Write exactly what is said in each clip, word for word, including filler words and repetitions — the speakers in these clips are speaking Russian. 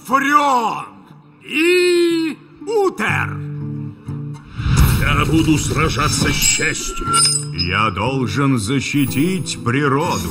Фурион и Утер. Я буду сражаться с честью. Я должен защитить природу.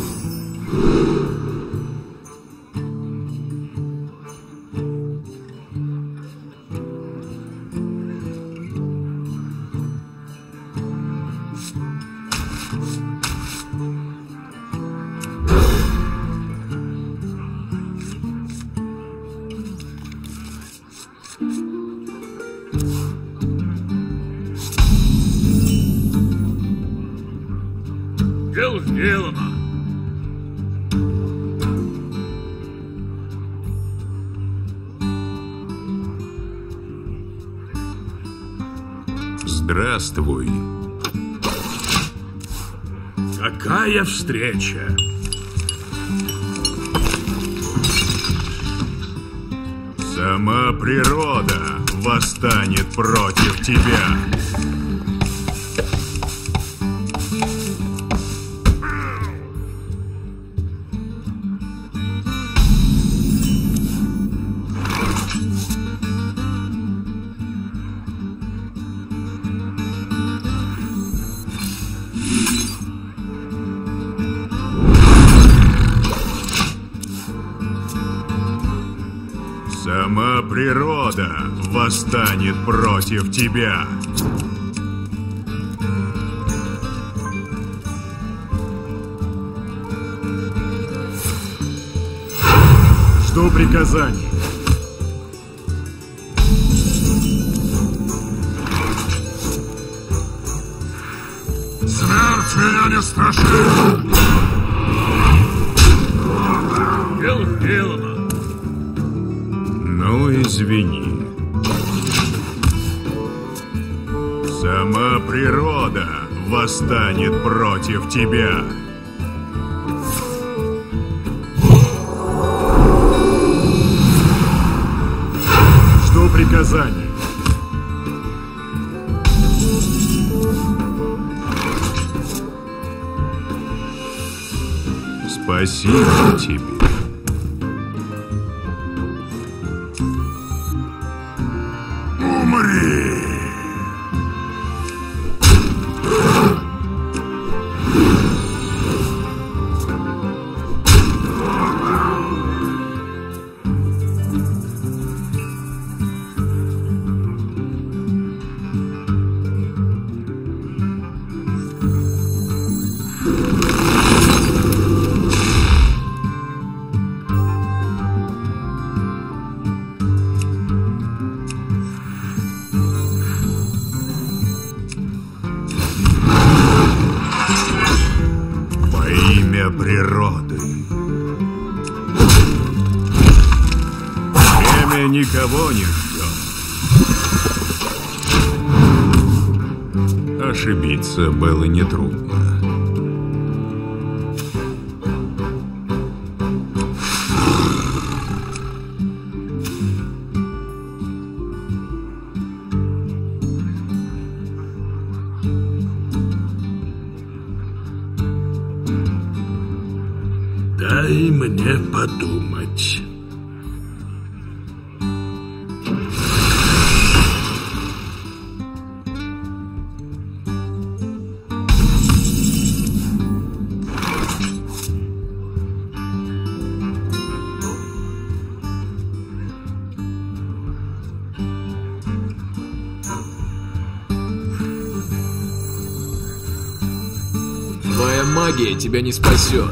Дело сделано. Здравствуй. Какая встреча? Сама природа восстанет против тебя. Сама природа восстанет против тебя. Жду приказаний. Смерть меня не страшит. Дело сделано. Ну, извини. Сама природа восстанет против тебя. Жду приказаний. Спасибо тебе. Умри! Природы. Время никого не ждет. Ошибиться было нетрудно. Дай мне подумать. Твоя магия тебя не спасет.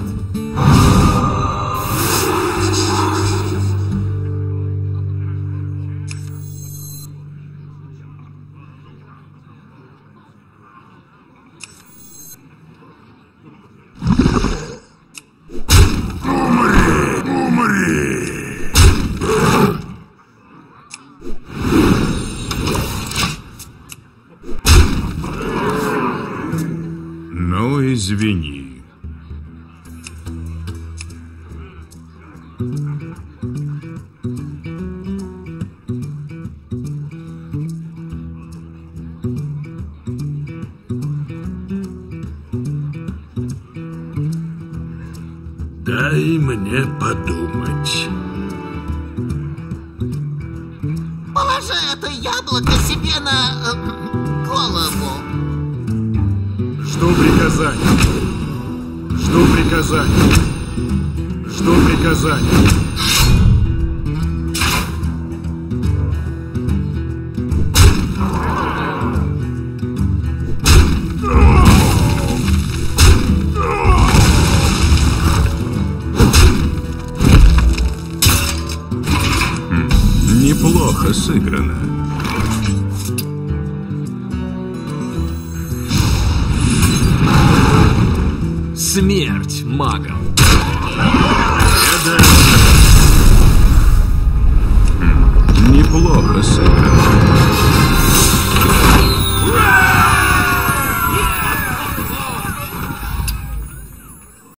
Ну, извини. Дай мне подумать. Положи это яблоко себе на э, голову. Жду приказаний. Жду приказаний. Жду приказаний. Неплохо сыграно. Смерть магам. Неплохо сыграно.